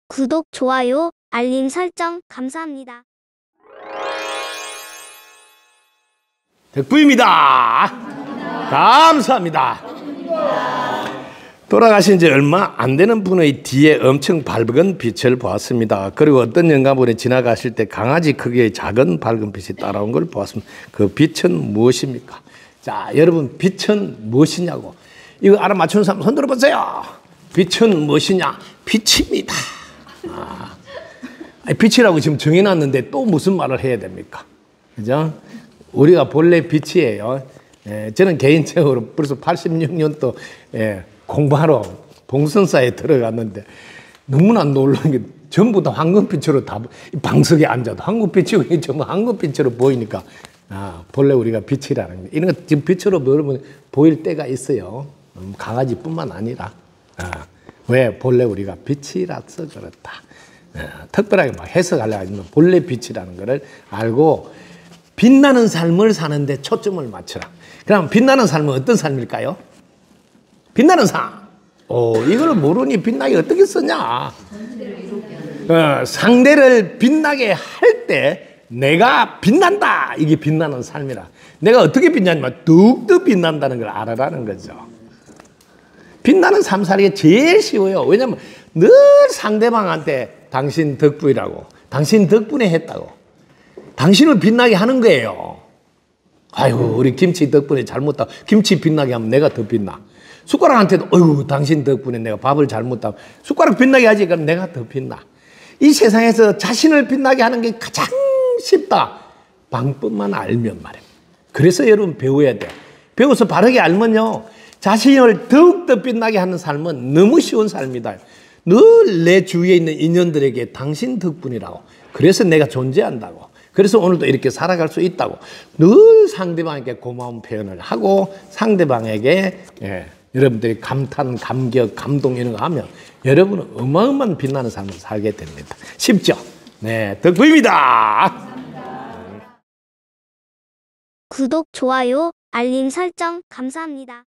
구독, 좋아요, 알림 설정 감사합니다. 덕부입니다. 감사합니다. 돌아가신 지 얼마 안 되는 분의 뒤에 엄청 밝은 빛을 보았습니다. 그리고 어떤 영감분이 지나가실 때 강아지 크기의 작은 밝은 빛이 따라온 걸 보았습니다. 그 빛은 무엇입니까? 자, 여러분, 빛은 무엇이냐고. 이거 알아맞추는 사람 손 들어보세요. 빛은 무엇이냐? 빛입니다. 빛이라고 지금 정해놨는데 또 무슨 말을 해야 됩니까? 그죠? 우리가 본래 빛이에요. 저는 개인적으로 벌써 86년도 공부하러 봉선사에 들어갔는데 너무나 놀라운 게 전부 다 황금빛으로 다 방석에 앉아도 황금빛이고 전부 황금빛으로 보이니까 본래 우리가 빛이라는 거. 이런 거 지금 빛으로 여러분 보일 때가 있어요. 강아지뿐만 아니라. 왜? 본래 우리가 빛이라서 그렇다. 특별하게 막 해석하려고 하지만 본래 빛이라는 것을 알고 빛나는 삶을 사는데 초점을 맞춰라. 그럼 빛나는 삶은 어떤 삶일까요? 빛나는 삶. 이걸 모르니 빛나게 어떻게 쓰냐? 상대를 빛나게 할 때 내가 빛난다. 이게 빛나는 삶이라. 내가 어떻게 빛나냐면 더욱더 빛난다는 걸 알아라는 거죠. 빛나는 삶 살기가 제일 쉬워요. 왜냐하면 늘 상대방한테 당신 덕분이라고, 당신 덕분에 했다고, 당신을 빛나게 하는 거예요. 아이고, 우리 김치 덕분에 잘못다. 김치 빛나게 하면 내가 더 빛나. 숟가락한테도 어이구, 당신 덕분에 내가 밥을 잘못하면 숟가락 빛나게 하지. 그럼 내가 더 빛나. 이 세상에서 자신을 빛나게 하는 게 가장 쉽다. 방법만 알면 말입니다. 그래서 여러분 배워야 돼. 배워서 바르게 알면요, 자신을 더욱더 빛나게 하는 삶은 너무 쉬운 삶이다. 늘 내 주위에 있는 인연들에게 당신 덕분이라고. 그래서 내가 존재한다고. 그래서 오늘도 이렇게 살아갈 수 있다고. 늘 상대방에게 고마운 표현을 하고 상대방에게 여러분들이 감탄, 감격, 감동 이런 거 하면 여러분은 어마어마한 빛나는 삶을 살게 됩니다. 쉽죠? 네, 덕부입니다. 구독, 좋아요, 알림 설정 감사합니다.